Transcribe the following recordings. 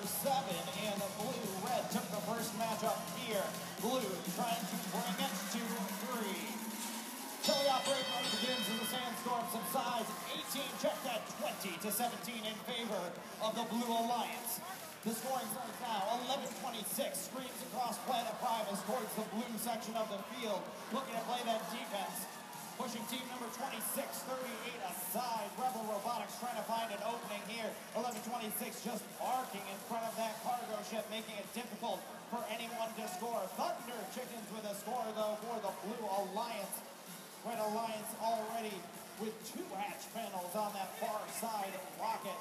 7 in blue. Red took the first matchup here. Blue trying to bring it to 3. Teleoperator run begins as the Sandstorm subsides. 18 checked at 20-17 in favor of the Blue Alliance. The scoring starts now. 11:26 screams across Planet Primus towards the blue section of the field. Looking to play that defense. Pushing team number 2638 aside. Rebel Robotics trying to find an opening here. 11:26 just parking in front of that cargo ship, making it difficult for anyone to score. Thunder Chickens with a score though for the Blue Alliance. Red Alliance already with 2 hatch panels on that far side rocket.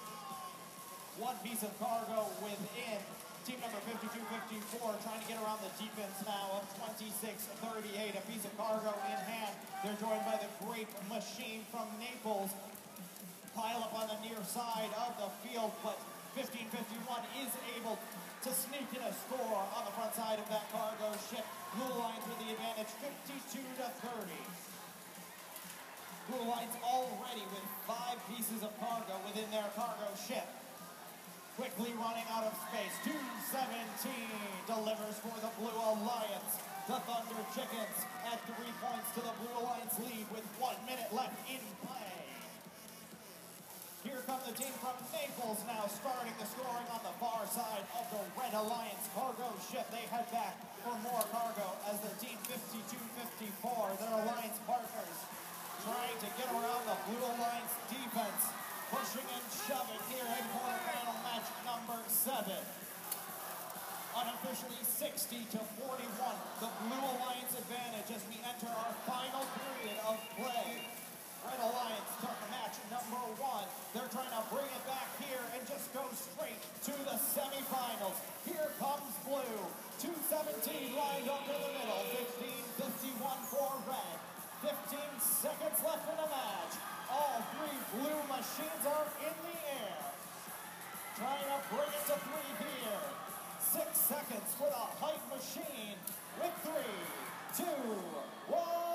1 piece of cargo within. Team number 5254 trying to get around the defense now of 2638. A piece of cargo in hand. They're joined by the Grape Machine from Naples. Pile up on the near side of the field, but 1551 is able to sneak in a score on the front side of that cargo ship. Blue Alliance with the advantage, 52-30. Blue Alliance already with 5 pieces of cargo within their cargo ship. Quickly running out of space. 2:17 delivers for the Blue Alliance. The Thunder Chickens at 3 points to the Blue Alliance lead with 1 minute left in play. Here come the team from Naples now starting the scoring on the far side of the Red Alliance cargo ship. They head back for more cargo as the team 5254, their alliance partners, trying to get around the Blue Alliance defense. Pushing and shoving here in quarterfinal match number 7. Unofficially 60-41. The Blue Alliance advantage as we enter our final period of play. Red Alliance took match number 1. They're trying to bring it back here and just go straight to the semifinals. Here comes Blue. 2:17 lined up in the middle. 15:51 for Red. 15 seconds left in the match. All 3 blue machines are in the air. Trying to bring it to 3 here. 6 seconds for the Hype Machine with 3, 2, 1.